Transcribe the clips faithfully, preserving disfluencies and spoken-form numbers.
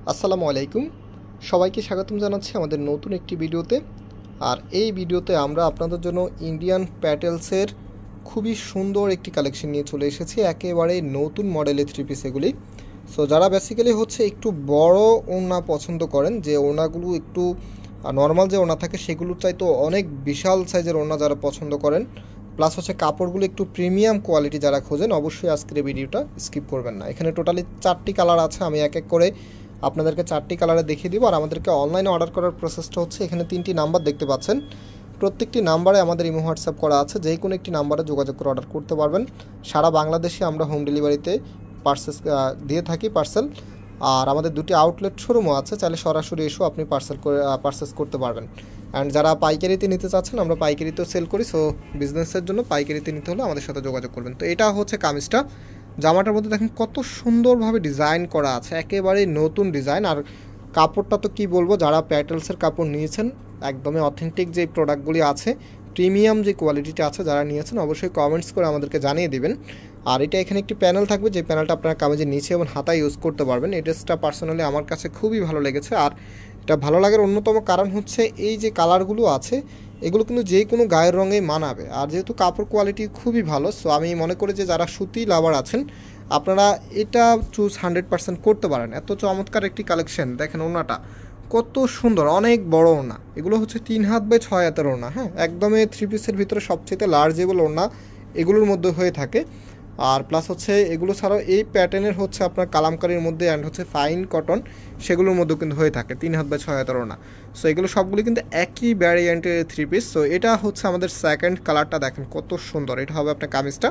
আসসালামু আলাইকুম সবাইকে স্বাগতম জানাচ্ছি আমাদের নতুন একটি ভিডিওতে। আর এই ভিডিওতে আমরা আপনাদের জন্য ইন্ডিয়ান প্যাটেলসের খুবই সুন্দর একটি কালেকশন নিয়ে চলে এসেছি, একেবারে নতুন মডেলের থ্রি পিস এগুলি। সো যারা বেসিক্যালি হচ্ছে একটু বড় ওড়না পছন্দ করেন, যে ওড়নাগুলো একটু নর্মাল যে ওড়না থাকে সেগুলোর চাইতে অনেক বিশাল সাইজের ওড়না যারা পছন্দ করেন, প্লাস হচ্ছে কাপড়গুলো একটু প্রিমিয়াম কোয়ালিটি যারা খোঁজেন, অবশ্যই আজকের এই ভিডিওটা স্কিপ করবেন না। এখানে টোটালি চারটি কালার আছে, আমি এক এক করে আপনাদেরকে চারটি কালারে দেখিয়ে দিব। আর আমাদেরকে অনলাইনে অর্ডার করার প্রসেসটা হচ্ছে, এখানে তিনটি নাম্বার দেখতে পাচ্ছেন, প্রত্যেকটি নাম্বারে আমাদের ইমো হোয়াটসঅ্যাপ করা আছে, যে কোনো একটি নাম্বারে যোগাযোগ করে অর্ডার করতে পারবেন। সারা বাংলাদেশে আমরা হোম ডেলিভারিতে পার্সেস দিয়ে থাকি পার্সেল। আর আমাদের দুটি আউটলেট শোরুমও আছে, চাইলে সরাসরি এসেও আপনি পার্সেল করে পারচেস করতে পারবেন। অ্যান্ড যারা পাইকারিতে নিতে চাচ্ছেন, আমরা পাইকারিতেও সেল করি, সো বিজনেসের জন্য পাইকারিতে নিতে হলে আমাদের সাথে যোগাযোগ করবেন। তো এটা হচ্ছে কামিজটা, জামাটার মধ্যে দেখেন কত সুন্দরভাবে ডিজাইন করা আছে, একেবারেই নতুন ডিজাইন। আর কাপড়টা তো কি বলবো, যারা প্যাটেলসের কাপড় নিয়েছেন, একদমই অথেন্টিক যে প্রোডাক্টগুলি আছে, প্রিমিয়াম যে কোয়ালিটিটা আছে, যারা নিয়েছেন অবশ্যই কমেন্টস করে আমাদেরকে জানিয়ে দেবেন। আর এটা এখানে একটি প্যানেল থাকবে, যে প্যানেলটা আপনারা কামিজের নিচে এবং হাতায় ইউজ করতে পারবেন। এই ড্রেসটা পার্সোনালি আমার কাছে খুবই ভালো লেগেছে। আর এটা ভালো লাগার অন্যতম কারণ হচ্ছে এই যে কালারগুলো আছে, এগুলো কিন্তু যে কোনো গায়ের রঙে মানাবে। আর যেহেতু কাপড় কোয়ালিটি খুবই ভালো, সো আমি মনে করি যে যারা সুতি লাভার আছেন, আপনারা এটা চুজ হান্ড্রেড পার্সেন্ট করতে পারেন। এত চমৎকার একটি কালেকশন দেখেন, ওড়নাটা কত সুন্দর, অনেক বড় ওড়না। এগুলো হচ্ছে তিন হাত বাই ছয় হাতের ওড়না, হ্যাঁ, একদমই থ্রি পিসের ভিতরে সবচেয়ে লার্জেবল ওড়না এগুলোর মধ্যে হয়ে থাকে। আর প্লাস হচ্ছে এগুলো ছাড়াও এই প্যাটার্নের হচ্ছে আপনার কালামকারির মধ্যে অ্যান্ড হচ্ছে ফাইন কটন, সেগুলোর মধ্যেও কিন্তু হয়ে থাকে তিন হাত বা ছয় হাতের ওড়না। সো এগুলো সবগুলো কিন্তু একই ভ্যারিয়েন্টের থ্রি পিস। সো এটা হচ্ছে আমাদের সেকেন্ড কালারটা, দেখেন কত সুন্দর। এটা হবে আপনার কামিজটা,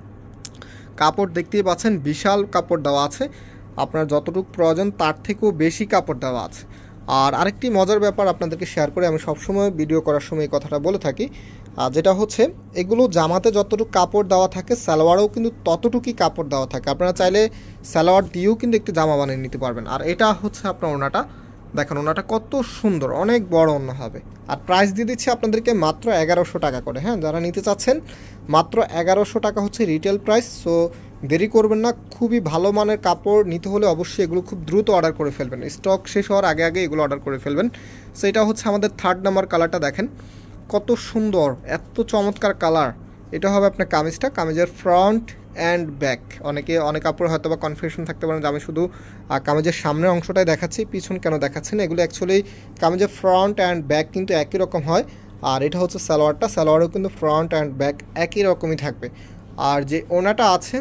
কাপড় দেখতেই পাচ্ছেন, বিশাল কাপড় দেওয়া আছে, আপনার যতটুকু প্রয়োজন তার থেকেও বেশি কাপড় দেওয়া আছে। আর আরেকটি মজার ব্যাপার আপনাদেরকে শেয়ার করে, আমি সবসময় ভিডিও করার সময় এই কথাটা বলে থাকি, যেটা হচ্ছে এগুলো জামাতে যতটুকু কাপড় দেওয়া থাকে, সালোয়ারেও কিন্তু ততটুকুই কাপড় দেওয়া থাকে। আপনারা চাইলে সালোয়ার দিয়েও কিন্তু একটু জামা বানিয়ে নিতে পারবেন। আর এটা হচ্ছে আপনার ওড়নাটা, দেখেন ওড়নাটা কত সুন্দর, অনেক বড় ওড়না হবে। আর প্রাইস দিয়ে দিচ্ছি আপনাদেরকে মাত্র এগারোশো টাকা করে, হ্যাঁ, যারা নিতে চাচ্ছেন মাত্র এগারোশো টাকা হচ্ছে রিটেল প্রাইস। সো দেরি করবেন না, খুবই ভালো মানের কাপড় নিতে হলে অবশ্যই এগুলো খুব দ্রুত অর্ডার করে ফেলবেন, স্টক শেষ হওয়ার আগে আগে এগুলো অর্ডার করে ফেলবেন। সো এটা হচ্ছে আমাদের থার্ড নাম্বার কালারটা, দেখেন কত সুন্দর, এত চমৎকার কালার। এটা হবে আপনার কামিজটা, কামিজের ফ্রন্ট অ্যান্ড ব্যাক। অনেকে অনেক কাপড় হয়তো বা কনফিউশন থাকতে পারেন যে আমি শুধু কামিজের সামনের অংশটাই দেখাচ্ছি, পিছন কেন দেখাচ্ছি না। এগুলো অ্যাকচুয়ালি কামিজের ফ্রন্ট অ্যান্ড ব্যাক কিন্তু একই রকম হয়। আর এটা হচ্ছে সালোয়ারটা, সালোয়ারেও কিন্তু ফ্রন্ট অ্যান্ড ব্যাক একই রকমই থাকবে। আর যে ওড়নাটা আছে,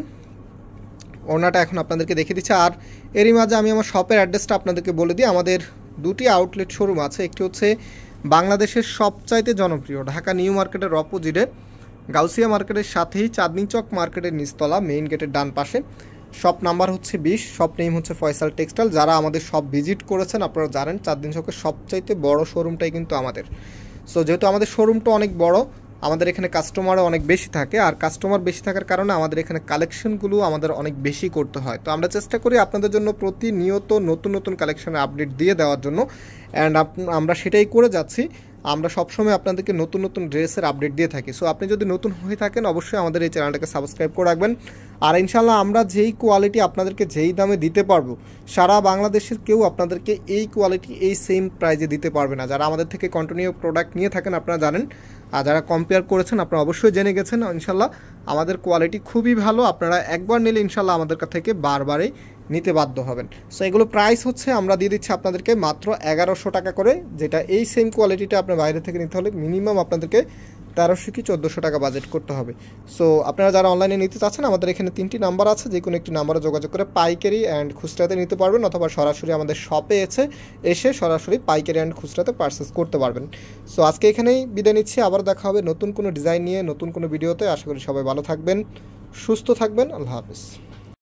ওড়নাটা এখন আপনাদেরকে দেখিয়ে দিচ্ছে। আর এরই মাঝে আমি আমার শপের অ্যাড্রেসটা আপনাদেরকে বলে দিই। আমাদের দুটি আউটলেট শোরুম আছে, একটি হচ্ছে বাংলাদেশের সবচাইতে জনপ্রিয় ঢাকা নিউ মার্কেটের অপোজিটে, গাউসিয়া মার্কেটের সাথেই চাঁদনি চক মার্কেটের নিচতলা মেইন গেটের ডান পাশে। শপ নাম্বার হচ্ছে বিশ, শপ নেম হচ্ছে ফয়সাল টেক্সটাইল। যারা আমাদের শপ ভিজিট করেছেন আপনারা জানেন, চাঁদনি চকের সবচাইতে বড় শোরুমটাই কিন্তু আমাদের। সো যেহেতু আমাদের শোরুমটা অনেক বড়, আমাদের এখানে কাস্টমারও অনেক বেশি থাকে। আর কাস্টমার বেশি থাকার কারণে আমাদের এখানে কালেকশনগুলো আমাদের অনেক বেশি করতে হয়। তো আমরা চেষ্টা করি আপনাদের জন্য প্রতিনিয়ত নতুন নতুন কালেকশনের আপডেট দিয়ে দেওয়ার জন্য, অ্যান্ড আমরা সেটাই করে যাচ্ছি। আমরা সবসময় আপনাদেরকে নতুন নতুন ড্রেসের আপডেট দিয়ে থাকি। সো আপনি যদি নতুন হয়ে থাকেন, অবশ্যই আমাদের এই চ্যানেলটাকে সাবস্ক্রাইব করে রাখবেন। আর ইনশাল্লাহ আমরা যেই কোয়ালিটি আপনাদেরকে যেই দামে দিতে পারবো, সারা বাংলাদেশের কেউ আপনাদেরকে এই কোয়ালিটি এই সেম প্রাইজে দিতে পারবে না। যারা আমাদের থেকে কন্টিনিউ প্রোডাক্ট নিয়ে থাকেন আপনারা জানেন, আর যারা কম্পেয়ার করেছেন আপনারা অবশ্যই জেনে গেছেন ইনশাল্লাহ আমাদের কোয়ালিটি খুবই ভালো। আপনারা একবার নিলে ইনশাল্লাহ আমাদের কাছ থেকে বারবারই নিতে বাধ্য হবেন। সো এগুলো প্রাইস হচ্ছে আমরা দিয়ে দিচ্ছি আপনাদেরকে মাত্র এগারোশো টাকা করে, যেটা এই সেম কোয়ালিটিটা আপনার বাইরে থেকে নিতে হলে মিনিমাম আপনাদেরকে তেরোশো কি চোদ্দোশো টাকা বাজেট করতে হবে। সো আপনারা যারা অনলাইনে নিতে চাচ্ছেন, আমাদের এখানে তিনটি নাম্বার আছে, যে কোনো একটি নাম্বারে যোগাযোগ করে পাইকারি অ্যান্ড খুচরাতে নিতে পারবেন, অথবা সরাসরি আমাদের শপে এসে এসে সরাসরি পাইকারি অ্যান্ড খুচরাতে পারচেস করতে পারবেন। সো আজকে এখানেই বিদায় নিচ্ছি, আবার দেখা হবে নতুন কোনো ডিজাইন নিয়ে নতুন কোনো ভিডিওতে। আশা করি সবাই ভালো থাকবেন, সুস্থ থাকবেন। আল্লাহ হাফিজ।